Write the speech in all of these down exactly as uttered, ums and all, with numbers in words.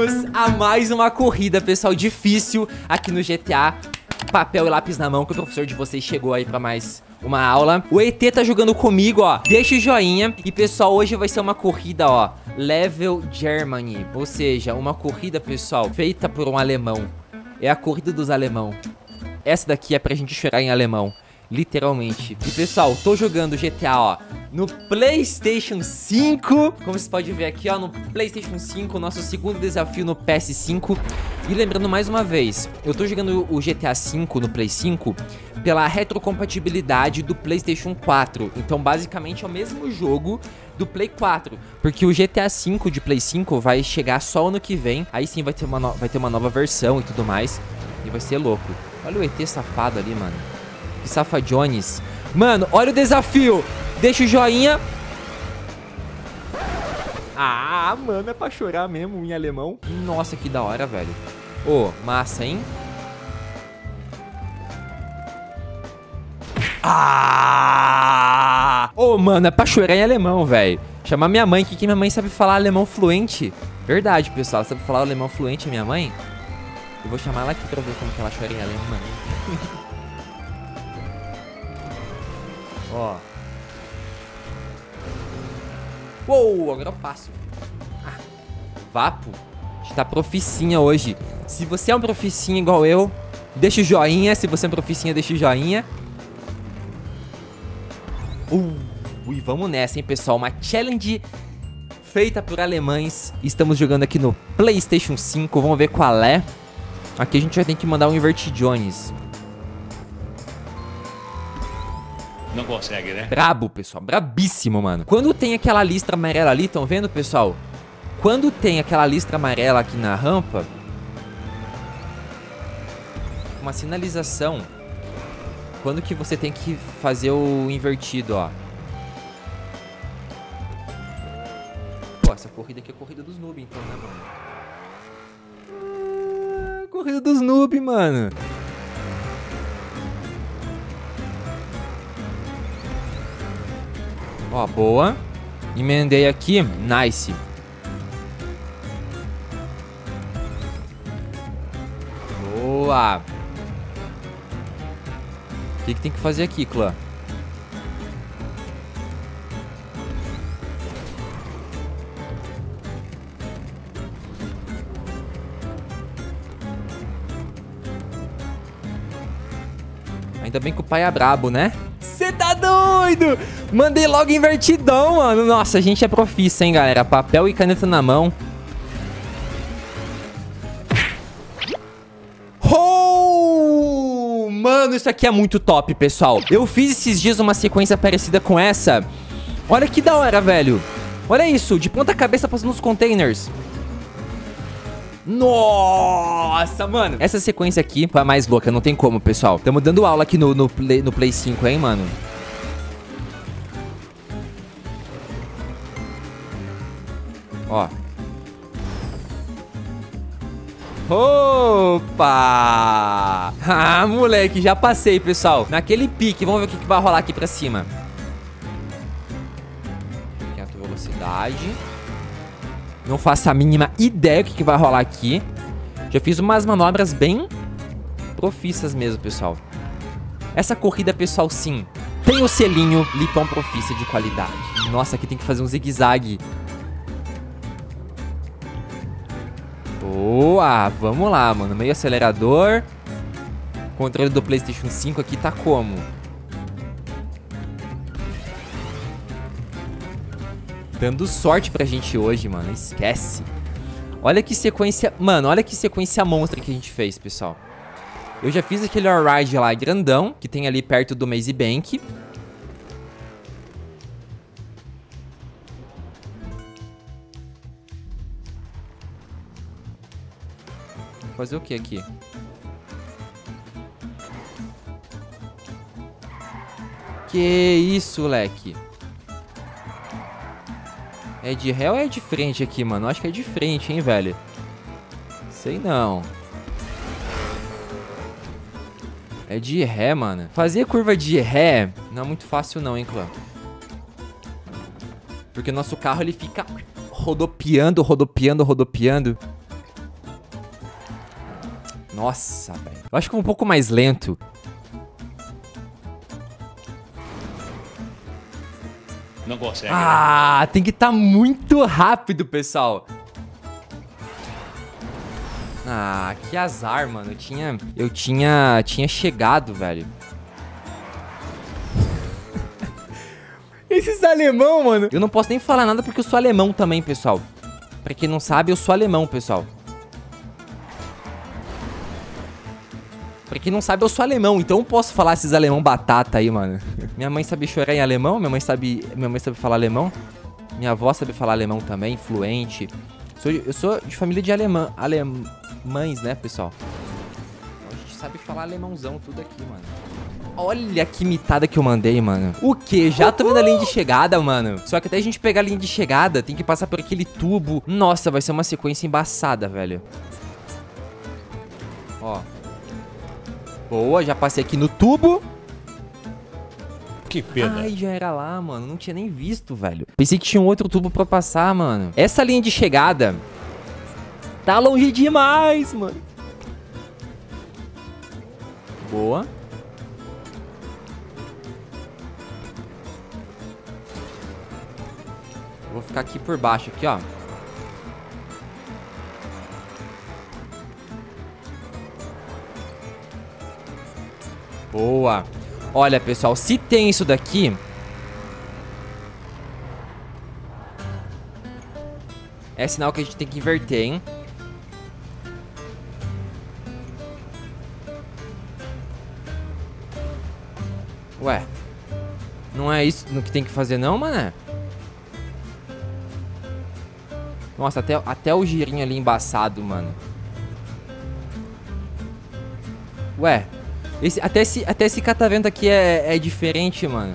Bem-vindos a mais uma corrida, pessoal, difícil aqui no G T A. Papel e lápis na mão, que o professor de vocês chegou aí pra mais uma aula. O E T tá jogando comigo, ó. Deixa o joinha. E, pessoal, hoje vai ser uma corrida, ó, Level Germany. Ou seja, uma corrida, pessoal, feita por um alemão. É a corrida dos alemão. Essa daqui é pra gente chorar em alemão. Literalmente. E, pessoal, tô jogando G T A, ó, no PlayStation cinco. Como vocês podem ver aqui, ó, no PlayStation cinco, nosso segundo desafio no P S cinco. E lembrando mais uma vez, eu tô jogando o G T A cinco no Play cinco pela retrocompatibilidade do PlayStation quatro. Então, basicamente, é o mesmo jogo do Play quatro. Porque o G T A cinco de Play cinco vai chegar só ano que vem. Aí sim vai ter uma, no... vai ter uma nova versão e tudo mais. E vai ser louco. Olha o E T safado ali, mano. Que safadiones. Mano, olha o desafio. Deixa o joinha. Ah, mano, é pra chorar mesmo em alemão. Nossa, que da hora, velho. Ô, oh, massa, hein? Ah! Ô, oh, mano, é pra chorar em alemão, velho. Chamar minha mãe, que, que minha mãe sabe falar alemão fluente. Verdade, pessoal, ela sabe falar alemão fluente, minha mãe. Eu vou chamar ela aqui pra ver como que ela chora em alemão. Ó. Uou, agora eu passo. Ah, Vapo. A gente tá proficinha hoje. Se você é um proficinha igual eu, deixa o joinha. Se você é um proficinha, deixa o joinha. Uh, e vamos nessa, hein, pessoal. Uma challenge feita por alemães. Estamos jogando aqui no PlayStation cinco. Vamos ver qual é. Aqui a gente vai ter que mandar um Invert Jones. Não consegue, né? Brabo, pessoal. Brabíssimo, mano. Quando tem aquela listra amarela ali, estão vendo, pessoal? Quando tem aquela listra amarela aqui na rampa, uma sinalização. Quando que você tem que fazer o invertido, ó. Pô, essa corrida aqui é a corrida dos noob, então, né, mano? Ah, corrida dos noob, mano. Ó, boa. Emendei aqui. Nice. Boa. O que que tem que fazer aqui, clã? Ainda bem que o pai é brabo, né? Você tá doido? Mandei logo invertidão, mano. Nossa, a gente é profissa, hein, galera. Papel e caneta na mão. Oh! Mano, isso aqui é muito top, pessoal. Eu fiz esses dias uma sequência parecida com essa. Olha que da hora, velho. Olha isso, de ponta cabeça passando nos containers. Nossa, mano. Essa sequência aqui foi a mais louca, não tem como, pessoal. Estamos dando aula aqui no, no, Play, no Play cinco, hein, mano. Ó. Opa! Ah, moleque, já passei, pessoal. Naquele pique, vamos ver o que, que vai rolar aqui pra cima. Aqui a tua velocidade. Não faço a mínima ideia do que, que vai rolar aqui. Já fiz umas manobras bem profissas mesmo, pessoal. Essa corrida, pessoal, sim, tem o selinho Lipão Profissa de qualidade. Nossa, aqui tem que fazer um zigue-zague. Boa, vamos lá, mano. Meio acelerador. O controle do PlayStation cinco aqui tá como? Dando sorte pra gente hoje, mano. Esquece. Olha que sequência... Mano, olha que sequência monstra que a gente fez, pessoal. Eu já fiz aquele ride lá grandão, que tem ali perto do Maze Bank. Vou fazer o que aqui? Que isso, leque? É de ré ou é de frente aqui, mano? Acho que é de frente, hein, velho? Sei não. É de ré, mano. Fazer curva de ré não é muito fácil não, hein, clã? Porque o nosso carro, ele fica rodopiando, rodopiando, rodopiando. Nossa, velho. Eu acho que um pouco mais lento. Não consegue, Ah, né? tem que estar muito rápido, pessoal. Ah, que azar, mano. Eu tinha... Eu tinha... Tinha chegado, velho. Esses alemão, mano. Eu não posso nem falar nada porque eu sou alemão também, pessoal. Pra quem não sabe, eu sou alemão, pessoal. Pra quem não sabe, eu sou alemão, então eu posso falar esses alemão batata aí, mano. Minha mãe sabe chorar em alemão, minha mãe sabe, minha mãe sabe falar alemão. Minha avó sabe falar alemão também, fluente. Sou, eu sou de família de alemã, alemães, né, pessoal? Então a gente sabe falar alemãozão tudo aqui, mano. Olha que mitada que eu mandei, mano. O quê? Já tô vendo a linha de chegada, mano. Só que até a gente pegar a linha de chegada, tem que passar por aquele tubo. Nossa, vai ser uma sequência embaçada, velho. Ó. Boa, já passei aqui no tubo. Que pena. Ai, já era lá, mano. Não tinha nem visto, velho. Pensei que tinha um outro tubo pra passar, mano. Essa linha de chegada tá longe demais, mano. Boa. Vou ficar aqui por baixo, aqui, ó. Boa. Olha, pessoal, se tem isso daqui... É sinal que a gente tem que inverter, hein? Ué. Não é isso no que tem que fazer não, mané? Nossa, até, até o girinho ali embaçado, mano. Ué. Esse, até, esse, até esse catavento aqui é, é diferente, mano.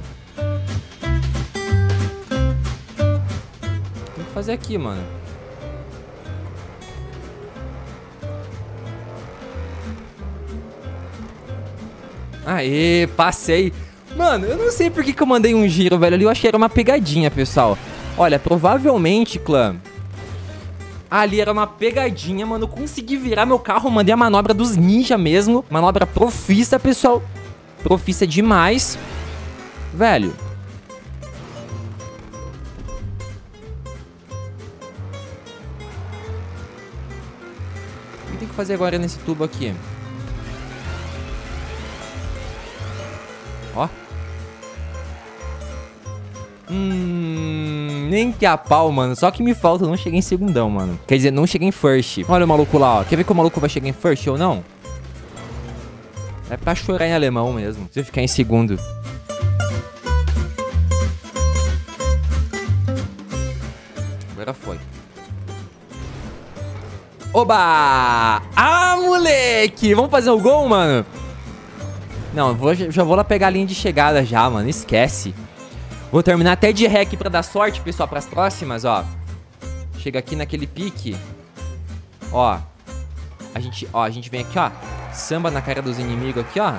Tem que fazer aqui, mano. Aê, passei. Mano, eu não sei por que, que eu mandei um giro, velho. Ali eu achei que era uma pegadinha, pessoal. Olha, provavelmente, clã... Ali era uma pegadinha, mano. Eu consegui virar meu carro, mandei a manobra dos ninja mesmo. Manobra profissa, pessoal. Profissa demais. Velho. O que tem que fazer agora nesse tubo aqui? Ó. Hum, nem que a pau, mano. Só que me falta, eu não cheguei em segundão, mano. Quer dizer, não cheguei em first. Olha o maluco lá, ó. Quer ver que o maluco vai chegar em first ou não? É pra chorar em alemão mesmo. Se eu ficar em segundo. Agora foi. Oba! Ah, moleque! Vamos fazer o gol, mano? Não, eu vou, já vou lá pegar a linha de chegada já, mano. Esquece. Vou terminar até de rec pra dar sorte, pessoal, pras próximas, ó. Chega aqui naquele pique. Ó. A gente, ó, a gente vem aqui, ó. Samba na cara dos inimigos aqui, ó.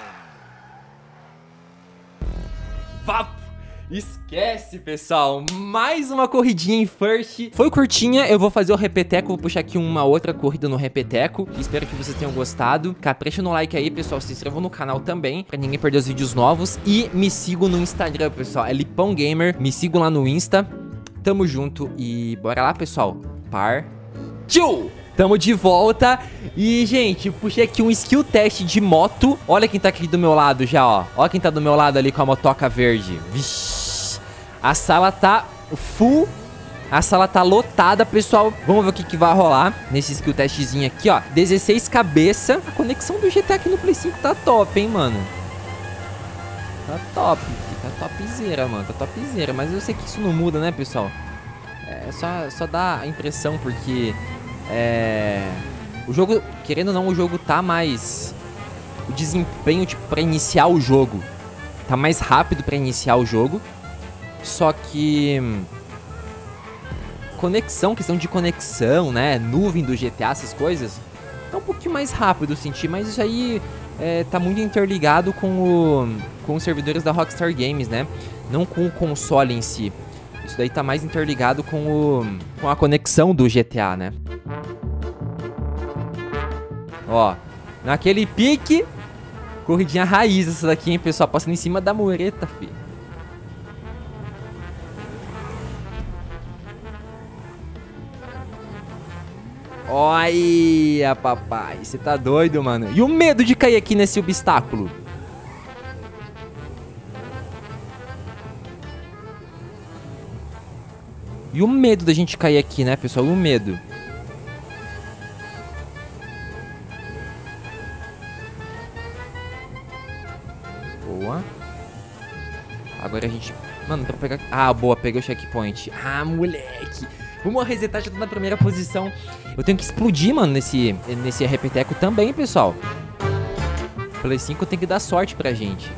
Vapo! Esquece, pessoal. Mais uma corridinha em first. Foi curtinha, eu vou fazer o repeteco. Vou puxar aqui uma outra corrida no repeteco. Espero que vocês tenham gostado. Capricha no like aí, pessoal. Se inscrevam no canal também, pra ninguém perder os vídeos novos. E me sigam no Instagram, pessoal. É Lipão Gamer. Me sigam lá no Insta. Tamo junto e bora lá, pessoal. Partiu! Tamo de volta. E, gente, puxei aqui um skill test de moto. Olha quem tá aqui do meu lado já, ó. Olha quem tá do meu lado ali com a motoca verde. Vixe. A sala tá full. A sala tá lotada, pessoal. Vamos ver o que, que vai rolar nesse skill testzinho aqui, ó. dezesseis cabeça. A conexão do G T A aqui no Play cinco tá top, hein, mano. Tá top. Tá topzera, mano. Tá topzera. Mas eu sei que isso não muda, né, pessoal? É só, só dá a impressão porque... É... O jogo, querendo ou não, o jogo tá mais... O desempenho, tipo, pra iniciar o jogo tá mais rápido pra iniciar o jogo. Só que... Conexão, questão de conexão, né? Nuvem do G T A, essas coisas, tá um pouquinho mais rápido, eu senti. Mas isso aí é, tá muito interligado com, o, com os servidores da Rockstar Games, né? Não com o console em si. Isso daí tá mais interligado com, o, com a conexão do G T A, né? Ó, naquele pique. Corridinha raiz essa daqui, hein, pessoal. Passando em cima da mureta, fi. Olha, papai. Você tá doido, mano. E o medo de cair aqui nesse obstáculo? E o medo da gente cair aqui, né, pessoal? E o medo. Boa. Agora a gente... Mano, pra pegar... Ah, boa, peguei o checkpoint. Ah, moleque. Vamos resetar, já tô na primeira posição. Eu tenho que explodir, mano, nesse, nesse repeteco também, pessoal. Play cinco tem que dar sorte pra gente.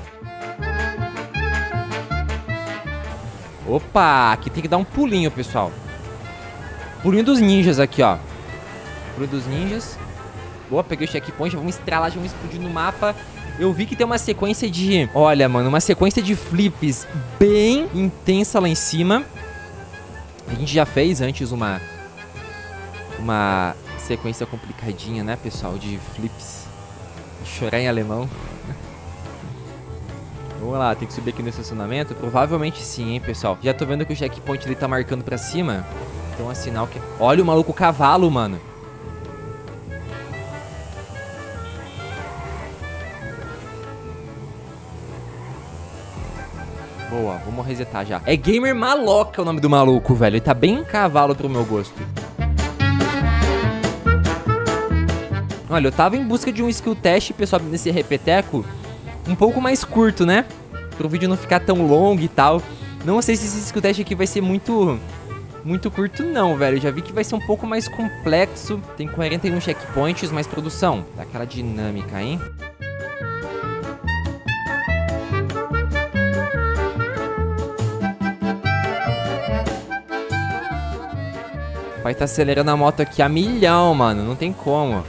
Opa, aqui tem que dar um pulinho, pessoal. Pulinho dos ninjas aqui, ó. Pulinho dos ninjas. Boa, peguei o checkpoint, já vamos estralar, já vamos explodir no mapa. Eu vi que tem uma sequência de... Olha, mano, uma sequência de flips bem intensa lá em cima. A gente já fez antes uma... Uma sequência complicadinha, né, pessoal? De flips. Chorar em alemão. Vamos lá, tem que subir aqui no estacionamento? Provavelmente sim, hein, pessoal. Já tô vendo que o checkpoint ele tá marcando pra cima. Então é sinal que... Olha o maluco cavalo, mano. Boa, vamos resetar já. É Gamer Maloca o nome do maluco, velho. Ele tá bem cavalo pro meu gosto. Olha, eu tava em busca de um skill test, pessoal, nesse repeteco. Um pouco mais curto, né? Pro vídeo não ficar tão longo e tal. Não sei se esse skill test aqui vai ser muito... Muito curto não, velho. Eu já vi que vai ser um pouco mais complexo. Tem quarenta e um checkpoints, mais produção. Dá aquela dinâmica, hein? Vai tá acelerando a moto aqui a milhão, mano. Não tem como.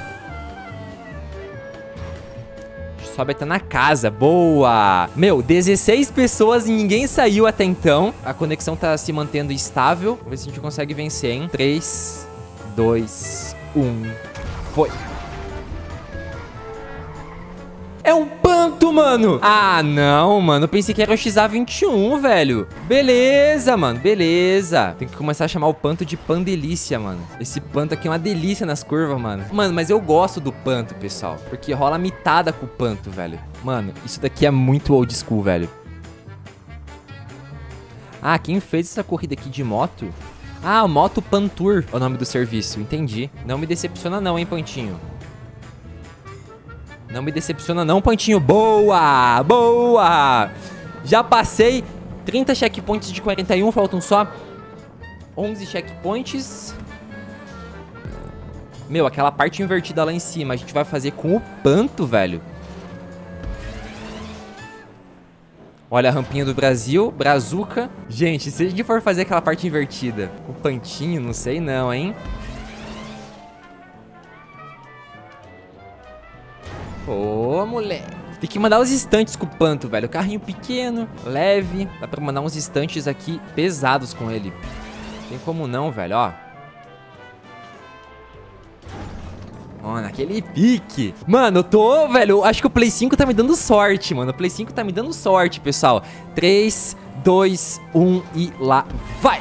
Sobe até na casa. Boa! Meu, dezesseis pessoas e ninguém saiu até então. A conexão tá se mantendo estável. Vamos ver se a gente consegue vencer, hein? três, dois, um. Foi! É um panto, mano! Ah, não, mano. Eu pensei que era o X A vinte e um, velho. Beleza, mano. Beleza. Tem que começar a chamar o panto de Pandelícia, mano. Esse panto aqui é uma delícia nas curvas, mano. Mano, mas eu gosto do panto, pessoal. Porque rola mitada com o panto, velho. Mano, isso daqui é muito old school, velho. Ah, quem fez essa corrida aqui de moto? Ah, Moto Pantour é o nome do serviço. Entendi. Não me decepciona não, hein, Pantinho. Não me decepciona não, Pantinho. Boa! Boa! Já passei trinta checkpoints de quarenta e um. Faltam só onze checkpoints. Meu, aquela parte invertida lá em cima a gente vai fazer com o panto, velho. Olha a rampinha do Brasil, Brazuca. Gente, se a gente for fazer aquela parte invertida com o pantinho, não sei não, hein? Ô, moleque. Tem que mandar os estantes com o panto, velho. Carrinho pequeno, leve. Dá pra mandar uns estantes aqui pesados com ele. Tem como não, velho, ó. Ó, naquele pique. Mano, eu tô, velho, eu acho que o Play cinco tá me dando sorte, mano. O Play cinco tá me dando sorte, pessoal. três, dois, um e lá vai.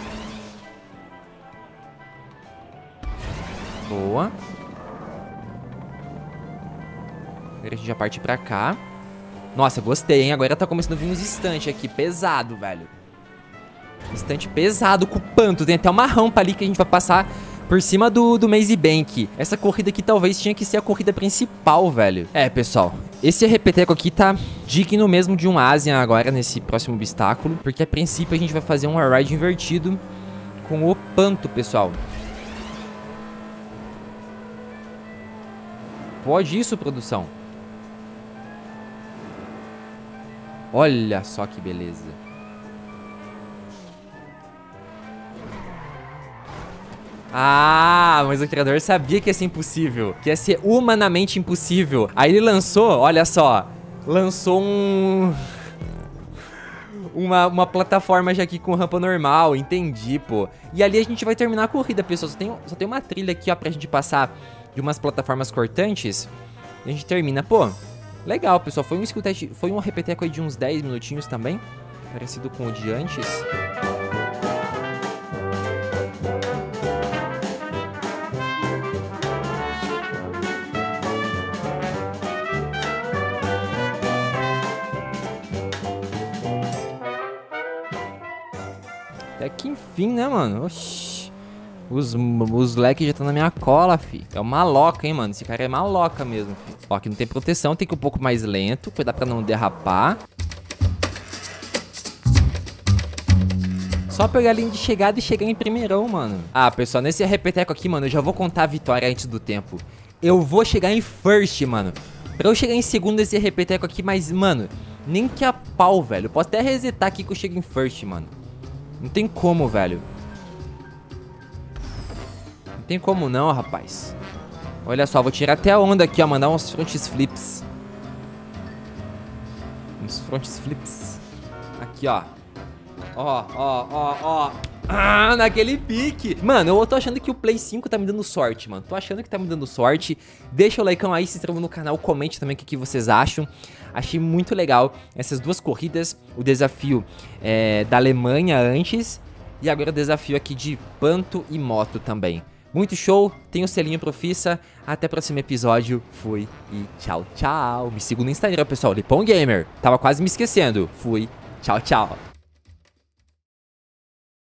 Boa. Agora a gente já parte pra cá. Nossa, gostei, hein? Agora tá começando a vir uns estantes aqui. Pesado, velho. Estante pesado com o panto. Tem até uma rampa ali que a gente vai passar por cima do, do Maze Bank. Essa corrida aqui talvez tinha que ser a corrida principal, velho. É, pessoal. Esse repeteco aqui tá digno mesmo de um Asian agora nesse próximo obstáculo. Porque a princípio a gente vai fazer um ride invertido com o panto, pessoal. Pode isso, produção. Olha só que beleza. Ah, mas o criador sabia que ia ser impossível. Que ia ser humanamente impossível. Aí ele lançou, olha só. Lançou um... Uma, uma plataforma já aqui com rampa normal. Entendi, pô. E ali a gente vai terminar a corrida, pessoal. Só tem, só tem uma trilha aqui, ó, pra gente passar de umas plataformas cortantes, a gente termina. Pô, legal, pessoal. Foi um skill test, foi um repeteco aí de uns dez minutinhos também, parecido com o de antes. Até que enfim, né, mano? Oxi. Os, os leques já estão na minha cola, fi. É uma maloca, hein, mano? Esse cara é maloca mesmo, fi. Ó, aqui não tem proteção, tem que ir um pouco mais lento. Cuidar pra não derrapar. Só pegar a linha de chegada e chegar em primeirão, mano. Ah, pessoal, nesse repeteco aqui, mano, eu já vou contar a vitória antes do tempo. Eu vou chegar em first, mano. Pra eu chegar em segundo nesse repeteco aqui, mas, mano, nem que a pau, velho. Eu posso até resetar aqui que eu chego em first, mano. Não tem como, velho. Não tem como não, rapaz. Olha só, vou tirar até a onda aqui, ó. Mandar uns fronts flips. Uns fronts flips. Aqui, ó. Ó, ó, ó, ó. Ah, naquele pique. Mano, eu tô achando que o Play cinco tá me dando sorte, mano. Tô achando que tá me dando sorte. Deixa o likeão aí, se inscreva no canal, comente também o que, que vocês acham. Achei muito legal essas duas corridas. O desafio é, da Alemanha antes. E agora o desafio aqui de Panto e Moto também. Muito show, tem o selinho Profissa. Até o próximo episódio. Fui e tchau, tchau. Me siga no Instagram, pessoal. Lipão Gamer. Tava quase me esquecendo. Fui, tchau, tchau.